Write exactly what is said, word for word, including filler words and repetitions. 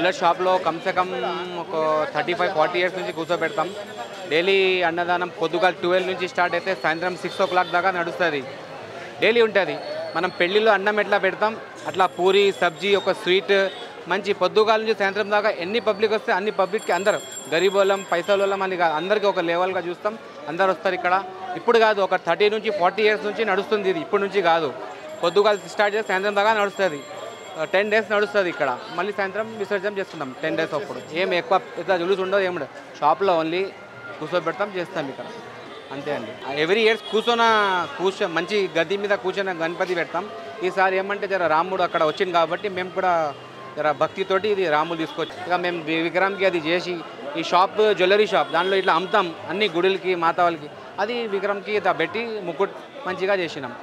Regular షాప్లో కమ్సే కమ్ ఒక థర్టీ ఫైవ్ ఫార్టీ ఇయర్స్ నుంచి కూర్చోబెడతాం. డైలీ అన్నదానం పొద్దుగాల ట్వెల్వ్ నుంచి స్టార్ట్ అయితే సాయంత్రం సిక్స్ ఓ క్లాక్ దాకా నడుస్తుంది. డైలీ ఉంటుంది. మనం పెళ్ళిలో అన్నం ఎట్లా పెడతాం అట్లా పూరి సబ్జీ ఒక స్వీట్ మంచి పొద్దుగాల నుంచి సాయంత్రం దాకా ఎన్ని పబ్లిక్ వస్తే అన్ని పబ్లిక్కి అందరు గరీబోళ్ళం పైసలోళ్ళం అని అందరికీ ఒక లెవెల్గా చూస్తాం. అందరు వస్తారు ఇక్కడ. ఇప్పుడు కాదు, ఒక థర్టీ నుంచి ఫార్టీ ఇయర్స్ నుంచి నడుస్తుంది ఇది. ఇప్పటి నుంచి కాదు, పొద్దుగాల స్టార్ట్ చేసి సాయంత్రం దాకా నడుస్తుంది. టెన్ డేస్ నడుస్తుంది ఇక్కడ. మళ్ళీ సాయంత్రం విసర్జన చేస్తున్నాం టెన్ డేస్ అప్పుడు. ఏం ఎక్కువ ఇట్లా జులుసు ఉండదు, ఏముండదు. షాప్లో ఓన్లీ కూర్చోబెడతాం, చేస్తాం ఇక్కడ, అంతే అండి. ఎవ్రీ ఇయర్స్ కూర్చొన కూర్చో మంచి గది మీద కూర్చొని గణపతి పెడతాం. ఈసారి ఏమంటే జర రాముడు అక్కడ వచ్చింది కాబట్టి మేము కూడా జర భక్తితోటి ఇది రాముడు తీసుకొచ్చి ఇక మేము విగ్రహంకి అది చేసి ఈ షాప్ జ్యువెలరీ షాప్ దాంట్లో ఇట్లా అమ్ముతాం అన్ని గుడులకి మాతా వాళ్ళకి. అది విగ్రహంకి పెట్టి ముక్కుట్ మంచిగా చేసినాం.